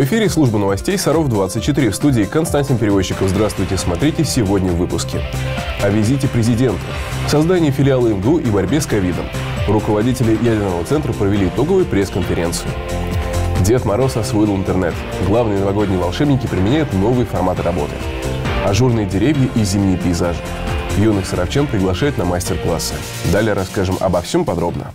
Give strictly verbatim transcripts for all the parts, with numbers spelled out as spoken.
В эфире служба новостей Саров двадцать четыре. В студии Константин Перевозчиков. Здравствуйте, смотрите сегодня в выпуске. О визите президента, создании филиала эм гэ у и борьбе с ковидом. Руководители ядерного центра провели итоговую пресс-конференцию. Дед Мороз освоил интернет. Главные новогодние волшебники применяют новые форматы работы. Ажурные деревья и зимние пейзажи. Юных саровчан приглашают на мастер-классы. Далее расскажем обо всем подробно.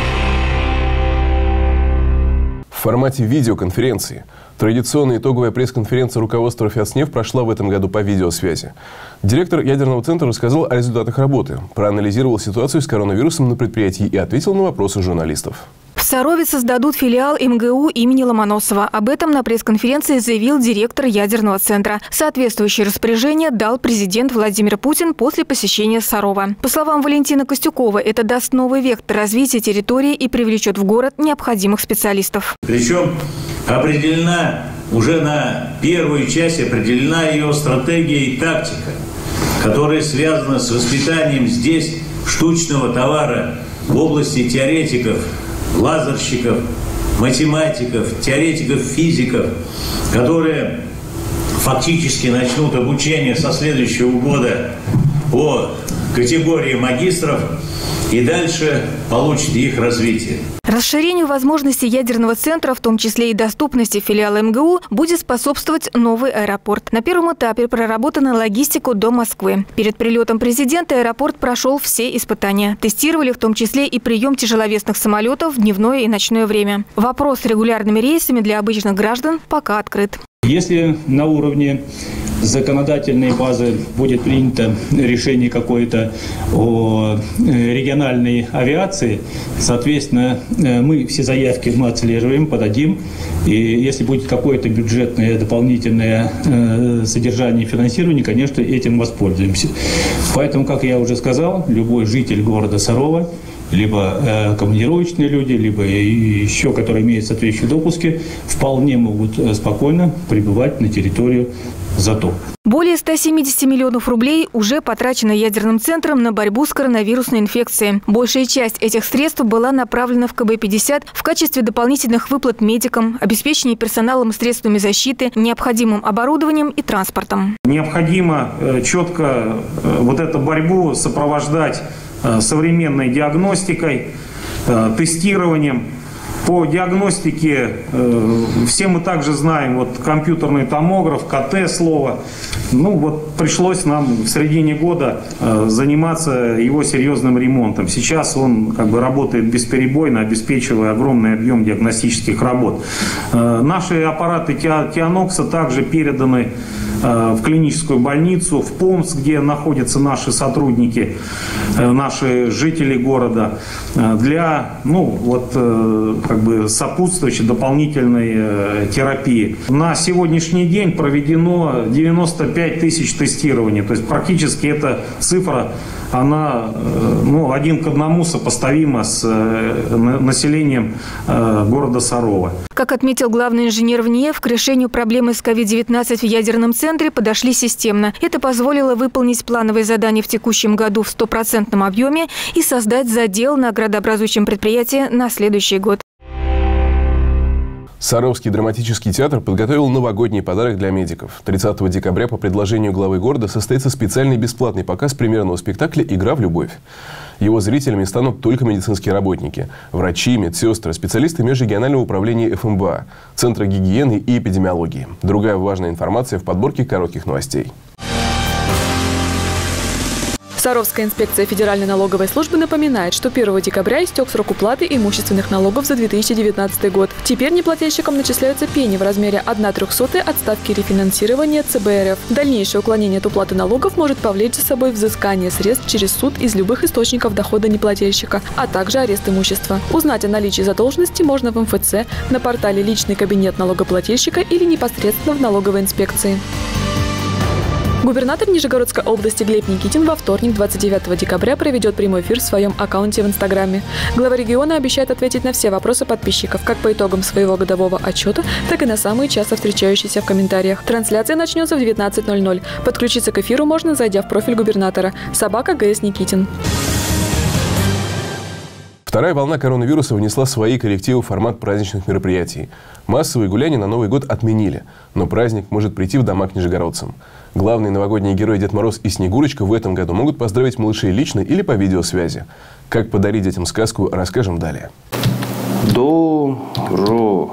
В формате видеоконференции. Традиционная итоговая пресс-конференция руководства Роснефть прошла в этом году по видеосвязи. Директор ядерного центра рассказал о результатах работы, проанализировал ситуацию с коронавирусом на предприятии и ответил на вопросы журналистов. В Сарове создадут филиал эм гэ у имени Ломоносова. Об этом на пресс-конференции заявил директор ядерного центра. Соответствующее распоряжение дал президент Владимир Путин после посещения Сарова. По словам Валентина Костюкова, это даст новый вектор развития территории и привлечет в город необходимых специалистов. Причем определена уже на первую часть определена ее стратегия и тактика, которая связана с воспитанием здесь штучного товара в области теоретиков, лазерщиков, математиков, теоретиков, физиков, которые фактически начнут обучение со следующего года по категории магистров и дальше получат их развитие. Расширению возможностей ядерного центра, в том числе и доступности филиала эм гэ у, будет способствовать новый аэропорт. На первом этапе проработана логистику до Москвы. Перед прилетом президента аэропорт прошел все испытания. Тестировали в том числе и прием тяжеловесных самолетов в дневное и ночное время. Вопрос с регулярными рейсами для обычных граждан пока открыт. Если на уровне законодательной базы будет принято решение какое-то о региональной авиации, соответственно, мы все заявки мы отслеживаем, подадим. И если будет какое-то бюджетное дополнительное содержание и финансирование, конечно, этим воспользуемся. Поэтому, как я уже сказал, любой житель города Сарова, либо э, командировочные люди, либо еще, которые имеют соответствующие допуски, вполне могут э, спокойно прибывать на территорию ЗАТО. Более ста семидесяти миллионов рублей уже потрачено ядерным центром на борьбу с коронавирусной инфекцией. Большая часть этих средств была направлена в ка бэ пятьдесят в качестве дополнительных выплат медикам, обеспечения персоналом средствами защиты, необходимым оборудованием и транспортом. Необходимо э, четко э, вот эту борьбу сопровождать современной диагностикой, тестированием. По диагностике все мы также знаем, вот компьютерный томограф, ка тэ слово. Ну вот пришлось нам в середине года заниматься его серьезным ремонтом. Сейчас он как бы работает бесперебойно, обеспечивая огромный объем диагностических работ. Наши аппараты Тианокса также переданы в клиническую больницу, в Помск, где находятся наши сотрудники, наши жители города, для ну, вот, как бы сопутствующей дополнительной терапии. На сегодняшний день проведено девяносто пять тысяч тестирований, то есть практически эта цифра, она ну, один к одному сопоставима с населением города Сарова. Как отметил главный инженер вэ эн и эф, к решению проблемы с ковид девятнадцать в ядерном центре подошли системно. Это позволило выполнить плановые задания в текущем году в стопроцентном объеме и создать задел на градообразующем предприятии на следующий год. Саровский драматический театр подготовил новогодний подарок для медиков. тридцатого декабря по предложению главы города состоится специальный бесплатный показ премьерного спектакля «Игра в любовь». Его зрителями станут только медицинские работники – врачи, медсестры, специалисты межрегионального управления эф эм бэ а, Центра гигиены и эпидемиологии. Другая важная информация в подборке коротких новостей. Саровская инспекция Федеральной налоговой службы напоминает, что первого декабря истек срок уплаты имущественных налогов за две тысячи девятнадцатый год. Теперь неплательщикам начисляются пени в размере одна трехсотая от ставки рефинансирования цэ бэ эр эф. Дальнейшее уклонение от уплаты налогов может повлечь за собой взыскание средств через суд из любых источников дохода неплательщика, а также арест имущества. Узнать о наличии задолженности можно в эм эф цэ, на портале «Личный кабинет налогоплательщика» или непосредственно в налоговой инспекции. Губернатор Нижегородской области Глеб Никитин во вторник, двадцать девятого декабря, проведет прямой эфир в своем аккаунте в Инстаграме. Глава региона обещает ответить на все вопросы подписчиков, как по итогам своего годового отчета, так и на самые часто встречающиеся в комментариях. Трансляция начнется в девятнадцать ноль ноль. Подключиться к эфиру можно, зайдя в профиль губернатора. Собака гэ эс Никитин. Вторая волна коронавируса внесла свои коррективы в формат праздничных мероприятий. Массовые гуляния на Новый год отменили, но праздник может прийти в дома к нижегородцам. Главные новогодние герои Дед Мороз и Снегурочка в этом году могут поздравить малышей лично или по видеосвязи. Как подарить детям сказку, расскажем далее. Дорогая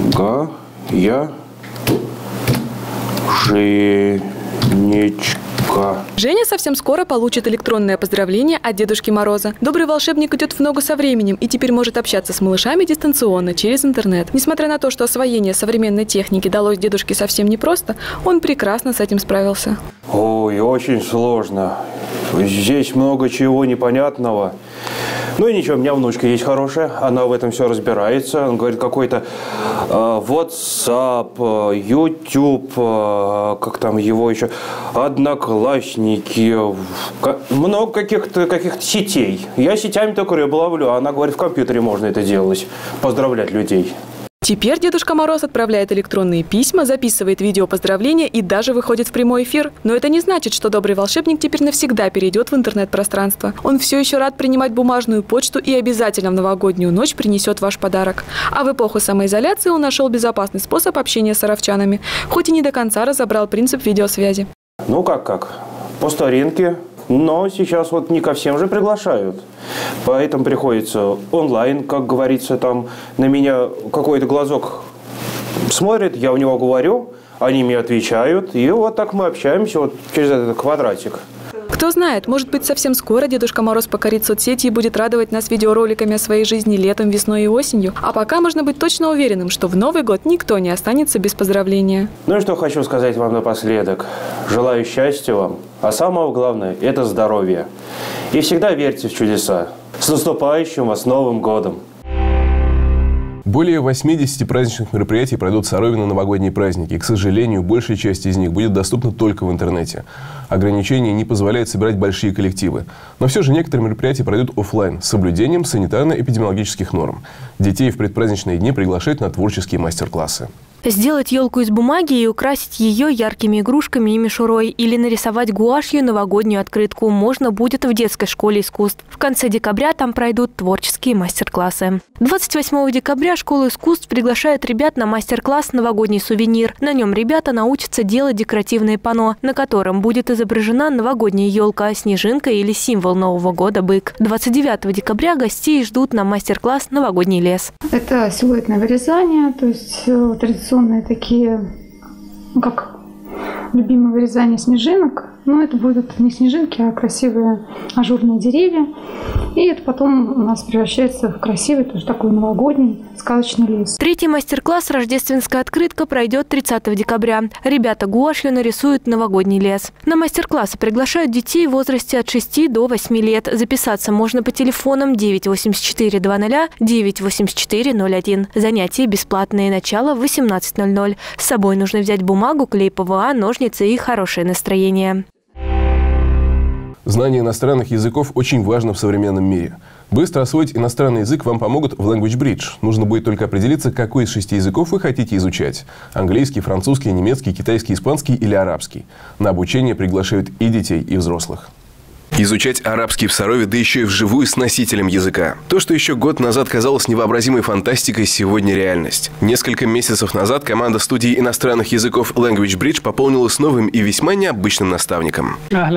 Женечка. Женя совсем скоро получит электронное поздравление от Дедушки Мороза. Добрый волшебник идет в ногу со временем и теперь может общаться с малышами дистанционно через интернет. Несмотря на то, что освоение современной техники далось дедушке совсем непросто, он прекрасно с этим справился. Ой, очень сложно. Здесь много чего непонятного. Ну и ничего, у меня внучка есть хорошая, она в этом все разбирается. Он говорит, какой-то э, WhatsApp, YouTube, э, как там его еще, Одноклассники, много каких-то каких-то сетей. Я сетями только рыбу ловлю, а она говорит, в компьютере можно это делать, поздравлять людей. Теперь Дедушка Мороз отправляет электронные письма, записывает видео поздравления и даже выходит в прямой эфир. Но это не значит, что добрый волшебник теперь навсегда перейдет в интернет-пространство. Он все еще рад принимать бумажную почту и обязательно в новогоднюю ночь принесет ваш подарок. А в эпоху самоизоляции он нашел безопасный способ общения с саровчанами, хоть и не до конца разобрал принцип видеосвязи. Ну как-как, по старинке. Но сейчас вот не ко всем же приглашают. Поэтому приходится онлайн, как говорится, там на меня какой-то глазок смотрит, я у него говорю, они мне отвечают, и вот так мы общаемся вот через этот квадратик. Кто знает, может быть, совсем скоро Дедушка Мороз покорит соцсети и будет радовать нас видеороликами о своей жизни летом, весной и осенью. А пока можно быть точно уверенным, что в Новый год никто не останется без поздравления. Ну и что хочу сказать вам напоследок. Желаю счастья вам, а самое главное – это здоровье. И всегда верьте в чудеса. С наступающим вас Новым годом! Более восьмидесяти праздничных мероприятий пройдут в Сарове на новогодние праздники. И, к сожалению, большая часть из них будет доступна только в интернете. Ограничения не позволяют собирать большие коллективы. Но все же некоторые мероприятия пройдут офлайн с соблюдением санитарно-эпидемиологических норм. Детей в предпраздничные дни приглашают на творческие мастер-классы. Сделать елку из бумаги и украсить ее яркими игрушками и мишурой или нарисовать гуашью новогоднюю открытку можно будет в детской школе искусств. В конце декабря там пройдут творческие мастер-классы. двадцать восьмого декабря школа искусств приглашает ребят на мастер-класс «Новогодний сувенир». На нем ребята научатся делать декоративные панно, на котором будет изображена новогодняя елка, снежинка или символ Нового года – бык. двадцать девятого декабря гостей ждут на мастер-класс «Новогодний лес». Это силуэтное вырезание, то есть традиционные такие, ну, как любимое вырезание снежинок. Но это будут не снежинки, а красивые ажурные деревья. И это потом у нас превращается в красивый, тоже такой новогодний сказочный лес. Третий мастер-класс «Рождественская открытка» пройдет тридцатого декабря. Ребята гуашью нарисуют новогодний лес. На мастер-классы приглашают детей в возрасте от шести до восьми лет. Записаться можно по телефонам девять восемьдесят четыре двадцать девять восемьдесят четыре ноль один. Занятия бесплатные, начало в восемнадцать ноль ноль. С собой нужно взять бумагу, клей ПВА, ножницы и хорошее настроение. Знание иностранных языков очень важно в современном мире. Быстро освоить иностранный язык вам помогут в Language Bridge. Нужно будет только определиться, какой из шести языков вы хотите изучать. Английский, французский, немецкий, китайский, испанский или арабский. На обучение приглашают и детей, и взрослых. Изучать арабский в Сарове, да еще и вживую с носителем языка. То, что еще год назад казалось невообразимой фантастикой, сегодня реальность. Несколько месяцев назад команда студии иностранных языков Language Bridge пополнилась новым и весьма необычным наставником.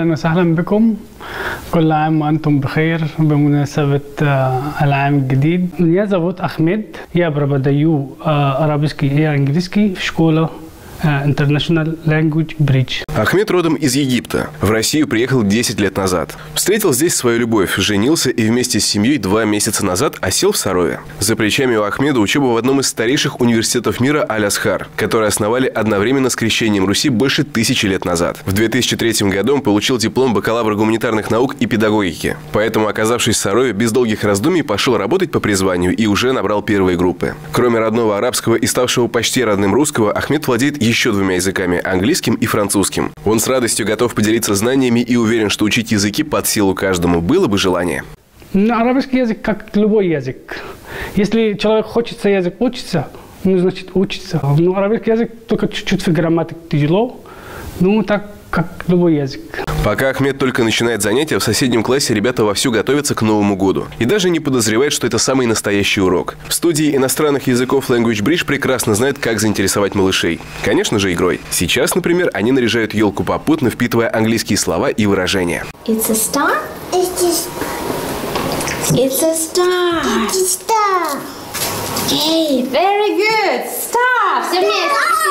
International Language Bridge. Ахмед родом из Египта. В Россию приехал десять лет назад. Встретил здесь свою любовь, женился и вместе с семьей два месяца назад осел в Сарове. За плечами у Ахмеда учеба в одном из старейших университетов мира Аль-Азхар, который основали одновременно с крещением Руси больше тысячи лет назад. В две тысячи третьем году он получил диплом бакалавра гуманитарных наук и педагогики. Поэтому, оказавшись в Сарове, без долгих раздумий пошел работать по призванию и уже набрал первые группы. Кроме родного арабского и ставшего почти родным русского, Ахмед владеет еще двумя языками – английским и французским. Он с радостью готов поделиться знаниями и уверен, что учить языки под силу каждому, было бы желание. Арабский язык как любой язык. Если человек хочет язык учиться, ну, значит, учится. Но арабский язык только чуть-чуть в грамматике тяжело, ну, так как любой язык. Пока Ахмед только начинает занятия, в соседнем классе ребята вовсю готовятся к Новому году. И даже не подозревают, что это самый настоящий урок. В студии иностранных языков Language Bridge прекрасно знают, как заинтересовать малышей. Конечно же, игрой. Сейчас, например, они наряжают елку попутно, впитывая английские слова и выражения. It's a star? It's a, It's a star. It's a star. Okay, very good. Star. Все вместе.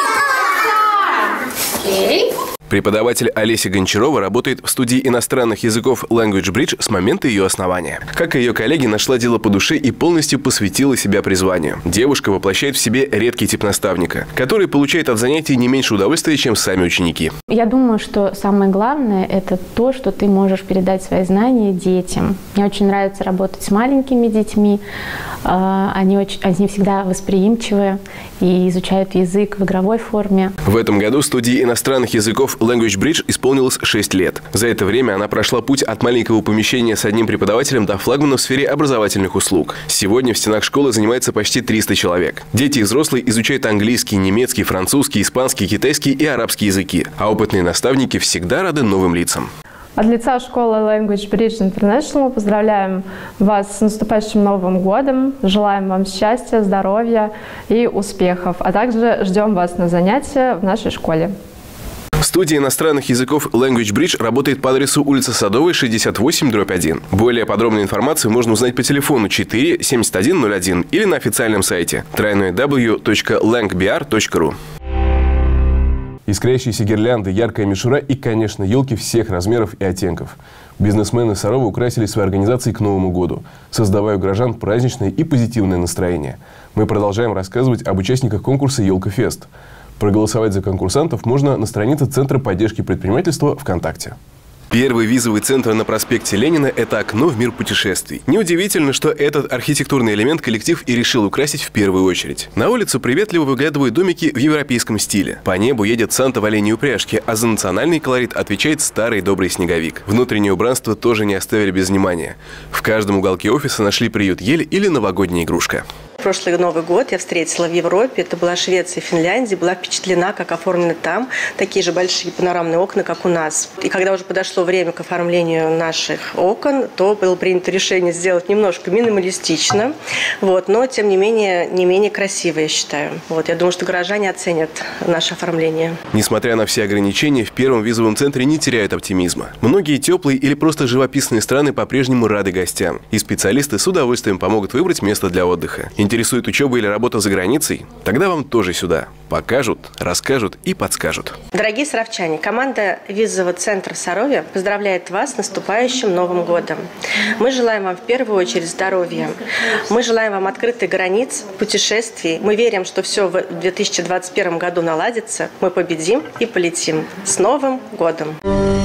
Star. Okay. Преподаватель Олеся Гончарова работает в студии иностранных языков Language Bridge с момента ее основания. Как и ее коллеги, нашла дело по душе и полностью посвятила себя призванию. Девушка воплощает в себе редкий тип наставника, который получает от занятий не меньше удовольствия, чем сами ученики. Я думаю, что самое главное – это то, что ты можешь передать свои знания детям. Мне очень нравится работать с маленькими детьми. Они, очень, они всегда восприимчивы и изучают язык в игровой форме. В этом году студии иностранных языков Language Bridge исполнилось шесть лет. За это время она прошла путь от маленького помещения с одним преподавателем до флагмана в сфере образовательных услуг. Сегодня в стенах школы занимается почти триста человек. Дети и взрослые изучают английский, немецкий, французский, испанский, китайский и арабский языки. А опытные наставники всегда рады новым лицам. От лица школы Language Bridge International поздравляем вас с наступающим Новым годом, желаем вам счастья, здоровья и успехов, а также ждем вас на занятия в нашей школе. Студия иностранных языков Language Bridge работает по адресу улица Садовая, шестьдесят восемь, дробь один. Более подробную информацию можно узнать по телефону четыре семьдесят один ноль один или на официальном сайте дабл ю дабл ю дабл ю точка лэнг би ар точка ру. Искрящиеся гирлянды, яркая мишура и, конечно, елки всех размеров и оттенков. Бизнесмены Сарова украсили свои организации к Новому году, создавая у горожан праздничное и позитивное настроение. Мы продолжаем рассказывать об участниках конкурса «Елка-фест». Проголосовать за конкурсантов можно на странице Центра поддержки предпринимательства ВКонтакте. Первый визовый центр на проспекте Ленина – это окно в мир путешествий. Неудивительно, что этот архитектурный элемент коллектив и решил украсить в первую очередь. На улицу приветливо выглядывают домики в европейском стиле. По небу едет Санта в оленьей упряжке, а за национальный колорит отвечает старый добрый снеговик. Внутреннее убранство тоже не оставили без внимания. В каждом уголке офиса нашли приют ель или новогодняя игрушка. Прошлый Новый год я встретила в Европе. Это была Швеция и Финляндия. Была впечатлена, как оформлены там такие же большие панорамные окна, как у нас. И когда уже подошло время к оформлению наших окон, то было принято решение сделать немножко минималистично, вот, но тем не менее не менее красиво, я считаю. Вот, я думаю, что горожане оценят наше оформление. Несмотря на все ограничения, в первом визовом центре не теряют оптимизма. Многие теплые или просто живописные страны по-прежнему рады гостям. И специалисты с удовольствием помогут выбрать место для отдыха. Интересует учеба или работа за границей? Тогда вам тоже сюда. Покажут, расскажут и подскажут. Дорогие саровчане, команда визового центра Сарове поздравляет вас с наступающим Новым годом. Мы желаем вам в первую очередь здоровья. Мы желаем вам открытых границ, путешествий. Мы верим, что все в две тысячи двадцать первом году наладится. Мы победим и полетим. С Новым годом!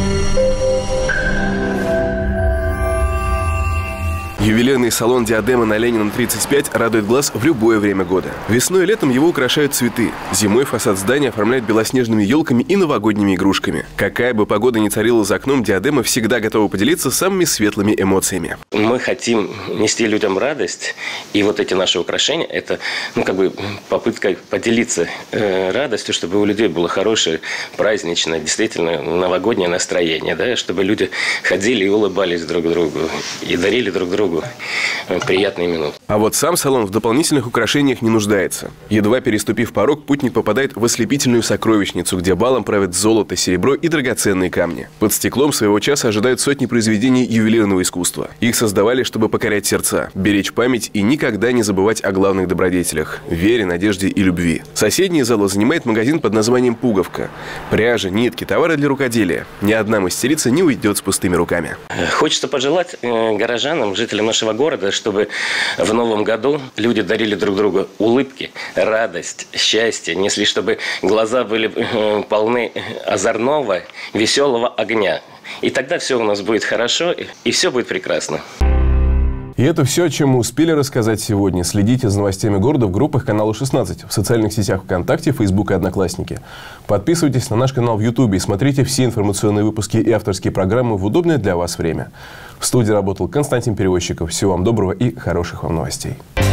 Ювелирный салон «Диадема» на Ленина тридцать пять радует глаз в любое время года. Весной и летом его украшают цветы. Зимой фасад здания оформляют белоснежными елками и новогодними игрушками. Какая бы погода ни царила за окном, «Диадема» всегда готова поделиться самыми светлыми эмоциями. Мы хотим нести людям радость, и вот эти наши украшения – это, ну, как бы попытка поделиться э, радостью, чтобы у людей было хорошее, праздничное, действительно новогоднее настроение, да, чтобы люди ходили и улыбались друг другу, и дарили друг другу приятные минуты. А вот сам салон в дополнительных украшениях не нуждается. Едва переступив порог, путник попадает в ослепительную сокровищницу, где балом правят золото, серебро и драгоценные камни. Под стеклом своего часа ожидают сотни произведений ювелирного искусства. Их создавали, чтобы покорять сердца, беречь память и никогда не забывать о главных добродетелях – вере, надежде и любви. Соседний зал занимает магазин под названием «Пуговка». Пряжа, нитки, товары для рукоделия. Ни одна мастерица не уйдет с пустыми руками. Хочется пожелать горожанам, жителям нашего города, чтобы в новом году люди дарили друг другу улыбки, радость, счастье, несли, чтобы глаза были полны озорного, веселого огня. И тогда все у нас будет хорошо, и все будет прекрасно. И это все, о чем мы успели рассказать сегодня. Следите за новостями города в группах канала шестнадцать, в социальных сетях ВКонтакте, Фейсбук и Одноклассники. Подписывайтесь на наш канал в Ютубе и смотрите все информационные выпуски и авторские программы в удобное для вас время. В студии работал Константин Перевозчиков. Всего вам доброго и хороших вам новостей.